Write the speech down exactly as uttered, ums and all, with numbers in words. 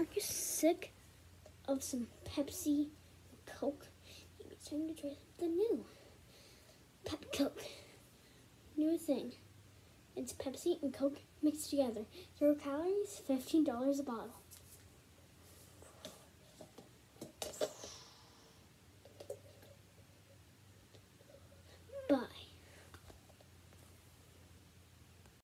Aren't you sick of some Pepsi and Coke? Maybe it's time to try something new. Pep Coke. New thing. It's Pepsi and Coke mixed together. Zero calories, fifteen dollars a bottle.